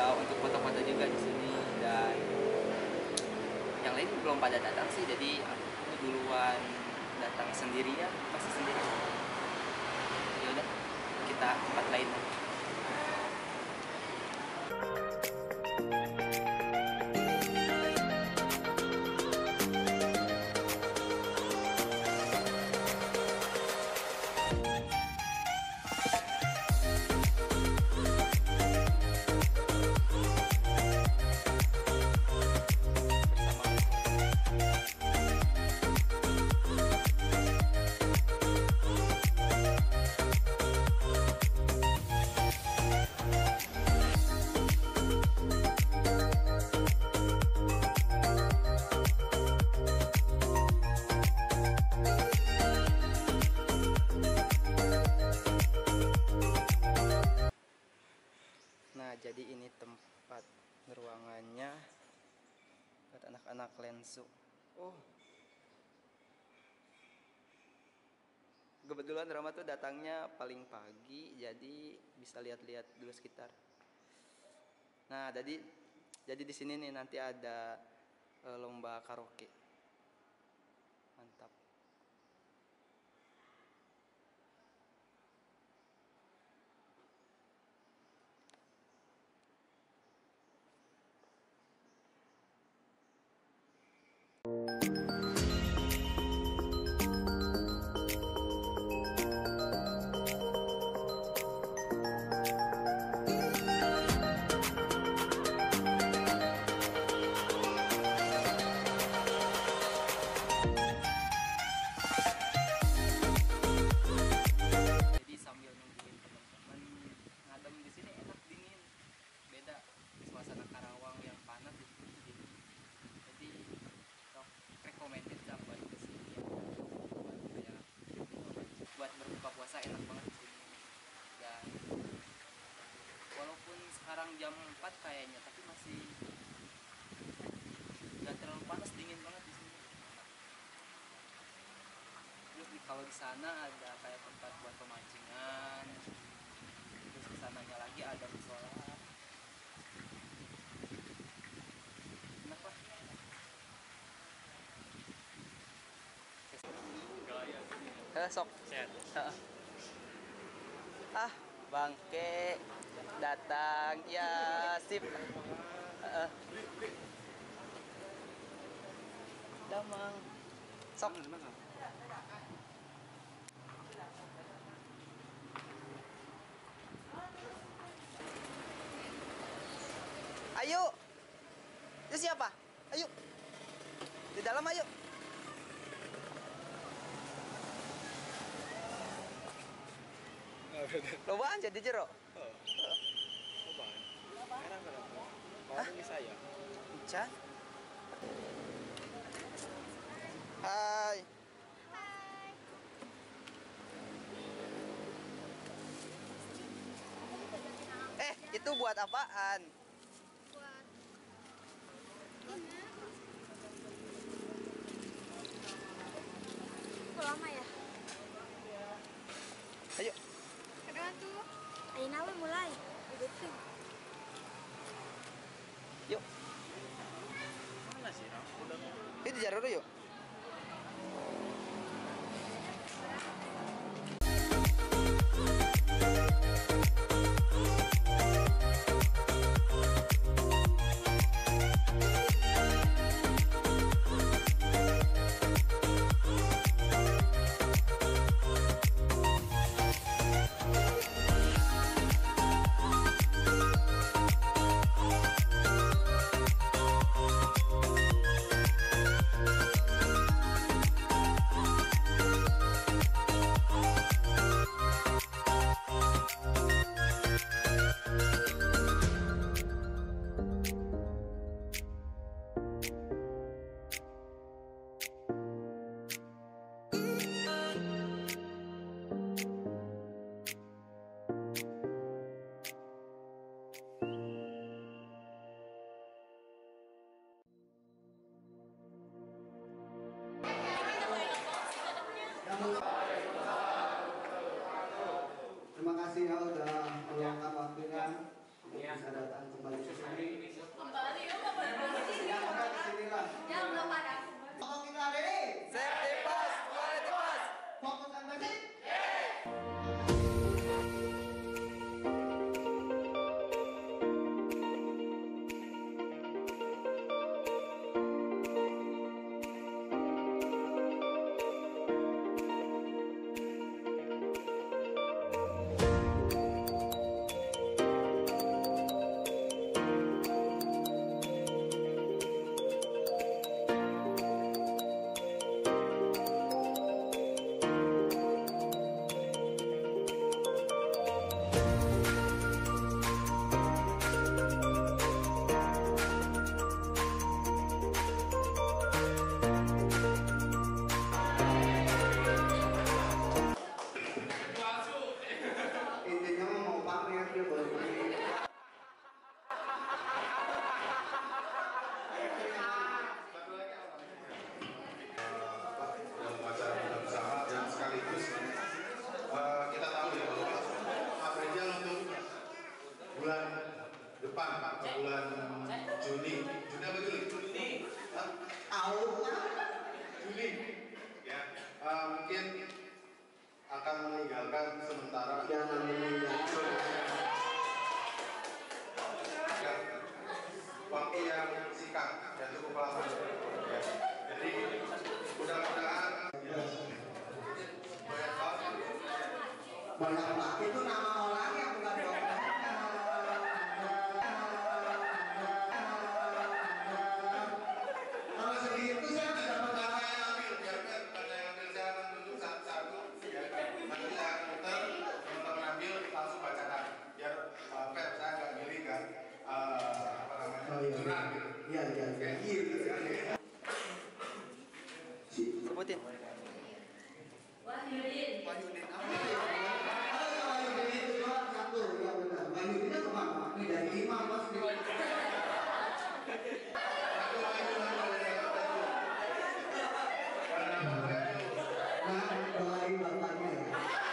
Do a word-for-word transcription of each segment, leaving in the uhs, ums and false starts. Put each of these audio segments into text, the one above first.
uh, untuk foto-foto juga di sini, dan yang lain belum pada datang sih, jadi aku duluan datang sendiri ya, masih sendiri. Ya udah, kita tempat lain. Nah, jadi ini tempat ruangannya buat anak-anak lensu. Oh, kebetulan Rama tuh datangnya paling pagi, jadi bisa lihat-lihat dulu sekitar. Nah, jadi jadi di sini nih nanti ada e, lomba karaoke. Mantap. Sambil nungguin teman-teman ngadem di sini enak, dingin, beda suasana Karawang yang panas di sini dingin. Jadi sok recommended lah buat kesini ya, buat kayak buat berbuka puasa enak banget di sini. Dan walaupun sekarang jam empat kayaknya, tapi masih nggak terlalu panas, dingin banget di sini. Terus di, kalau di sana ada kayak tempat buat pemancingan. Terus di sananya lagi ada musola. Kenapa? Eh, sok. Sehat. Ah, bangke datang ya, sip. Uh, Damang. Sok. Ayo. Itu siapa? Ayo. Di dalam ayo. Lobaan jadi jero. Oh. Lobaan. Enak kenapa? Mau ini saya. Hujan. Hai. Hai. Eh, itu buat apaan? Buat ini. Lama ya? Ayo. Kedua tuh. Ayo nawe mulai. Betul. Yuk. Mana sih, Ram? Udah mau. Itu jarur yuk. bulan Juni. Juni apa Juli? Juni. Tahu? Juli. Ya, uh, mungkin akan meninggalkan sementara. Jangan meninggalkan. Waktu yang singkat dan cukup lama. Ya. Jadi mudah-mudahan banyak banget itu nama orang yang bukan dokter. Kalau segitu saya tidak mengapa yang ambil, biarkan pada yang ambil saya akan tunjuk satu-satu. Ya, nanti saya akan muter, teman-teman ambil langsung bacakan. Biar sampai saya nggak milih kan apa namanya jurnal gitu. Iya iya iya. Iya. Sebutin. Wahyudin. Wahyudin. Wahyudinnya kemana? Ini dari lima mas. Nah, doain bapaknya ya.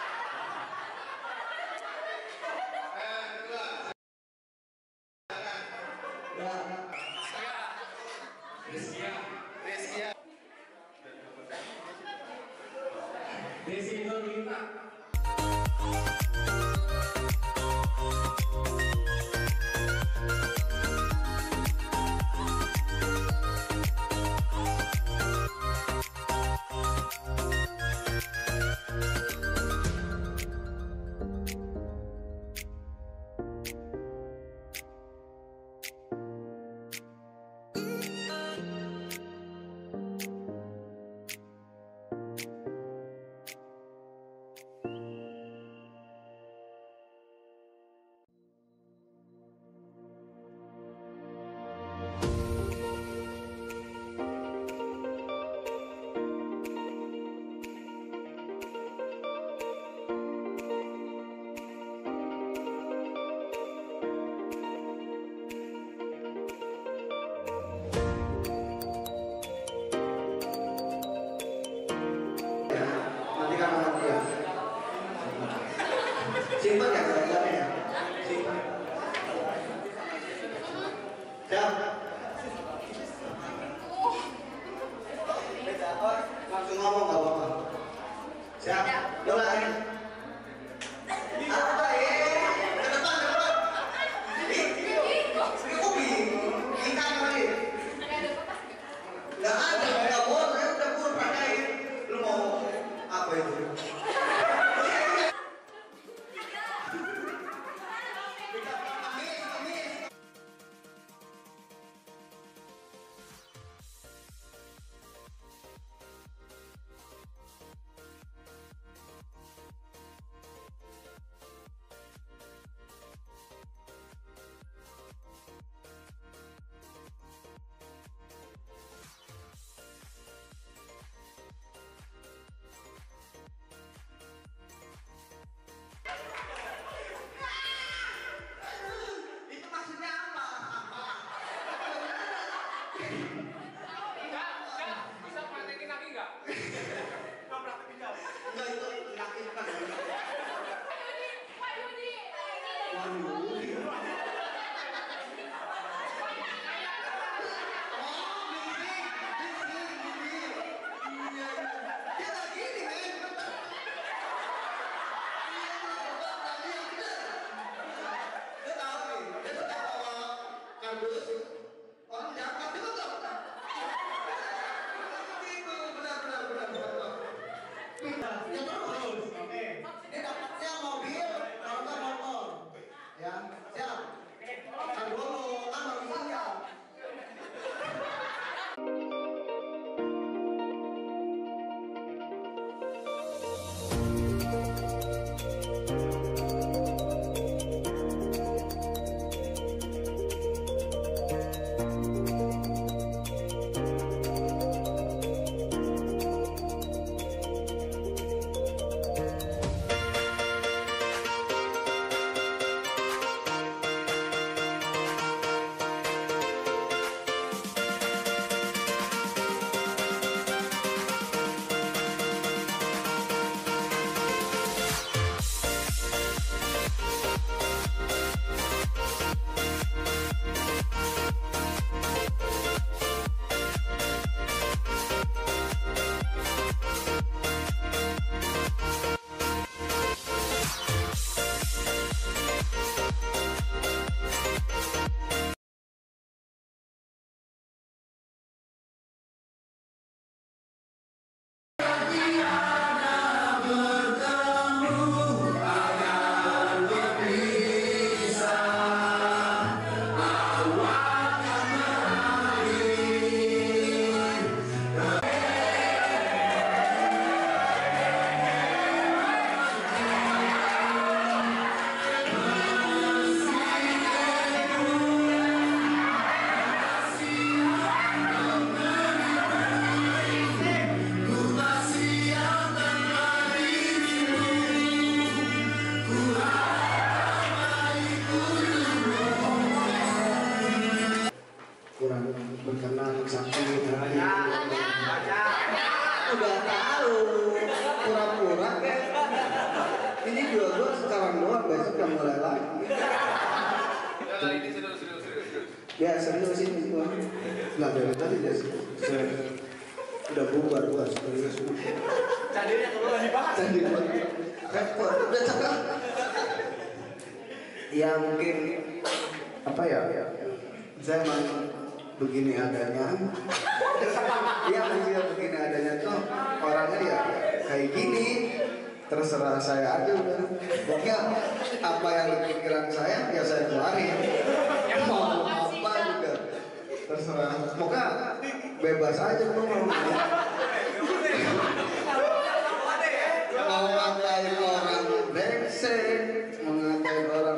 Resia. Resia. Desi Nurlita. Nanti kan orang dia simpan ya jalannya ya, simpan. Siap. Langsung ngomong nggak apa-apa. Siap. Mulai. Apa ya? Ke depan, ke depan. Ini kopi. Ikan lagi. Nggak ada, nggak boleh. Saya udah pun pakai. Lu mau apa itu? Itu maksudnya apa? Enggak, enggak. Bisa praktekin lagi enggak? Enggak praktekin jauh. Enggak itu praktekin kan. Wahyudi. Wahyudi. Orang jahat itu enggak benar. Itu benar-benar benar-benar. Ya terus. Oke. Ini dapatnya mobil, kalau nggak motor. Ya, siap. Kan dulu kan baru siap. berkenan sakit hati. Udah tahu, pura-pura kan. Ini juga gue sekarang doang, besok udah mulai lagi. Udah ini serius serius serius serius. Ya serius ini gue. Nggak dari tadi ya serius. Udah bubar gue serius. Cadirnya kalau dibahas. Jadi repot, udah cakap. Ya mungkin apa ya? Saya emang begini adanya. Ya mungkin begini adanya tuh orangnya ya kayak gini. Terserah saya aja udah. Pokoknya apa yang di pikiran saya ya saya keluarin. Mau apa juga terserah. Pokoknya bebas aja tuh mau. Mau ngatain orang brengsek, mau ngatain orang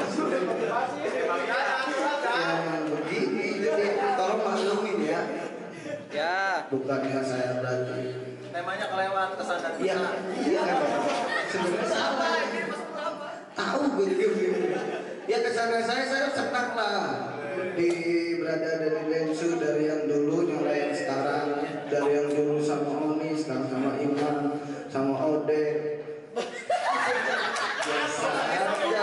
yang begini, jadi tolong maklumin ya. Ya. Bukannya saya berarti. Temanya kelewat kesan dan Iya, iya kan. Sebenarnya salah. Tahu gue juga begini. Ya kesana saya saya senang lah. Di berada dari Densu dari yang dulu nyala yang sekarang, dari yang dulu sama Oni sekarang sama Iman sama Ode. Biasa aja.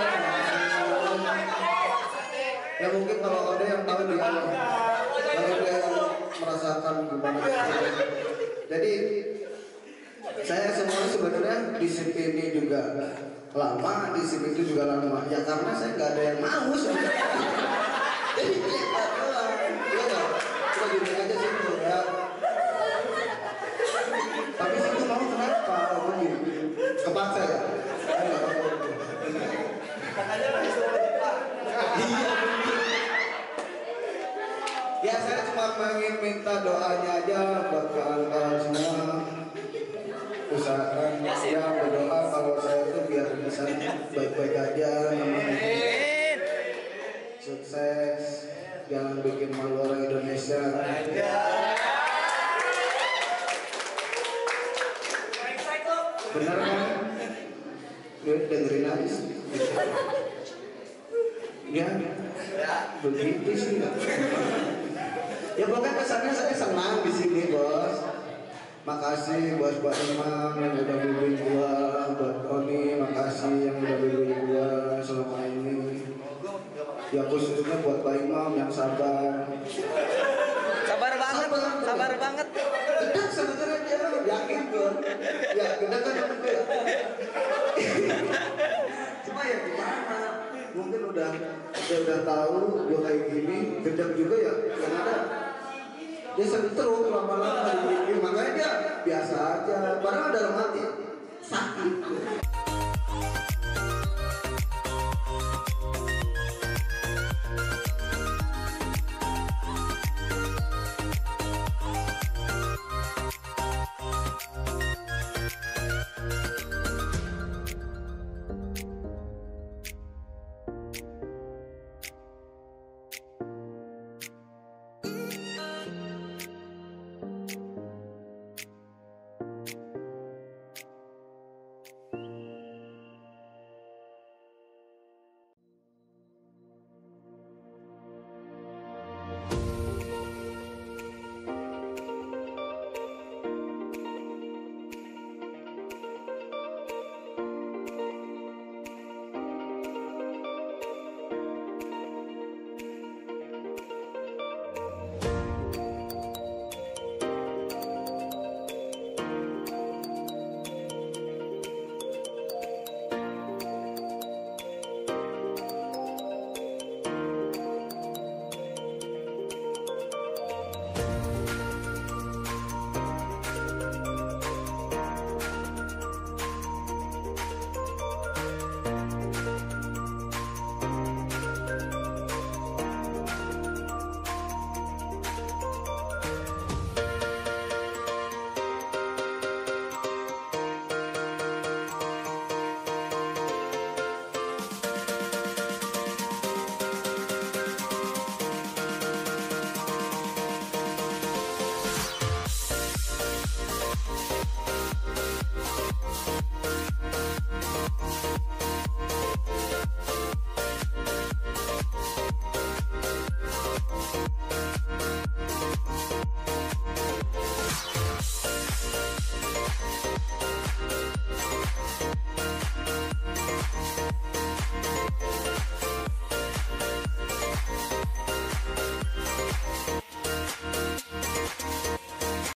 Ya mungkin kalau Ode yang tahu dia, kalau dia yang merasakan gimana. Jadi saya semua sebenarnya di S I P ini juga lama, di S I P itu juga lama. Ya karena saya nggak ada yang mau sebenarnya. Jadi kelihatan doang, ya nggak? Cuma gini aja situ ya. Tapi situ mau kenapa? Begini, kepaksa ya? Saya nggak tahu. Iya. Ya saya cuma ingin minta doanya aja buat kawan-kawan semua. Usahakan ya berdoa kalau saya itu biar bisa baik-baik aja, namanya sukses, jangan bikin malu orang Indonesia. Benar kan? Gue dengerin aja sih. Ya, begitu sih. Ya pokoknya kesannya saya senang di sini bos. Makasih buat buat Imam yang udah bimbing gua, buat Oni makasih yang udah bimbing gua selama ini. Ya khususnya buat Pak Imam yang sabar. Sabar banget, Sabar, sabar banget. Gedek sebenarnya dia yakin gua. Ya gedek kan juga. Cuma ya gimana? Mungkin udah dia udah tahu gua kayak gini, gedek juga ya. Yang ada dia seru lama-lama dibikin, makanya dia biasa aja. Padahal dalam hati sakit.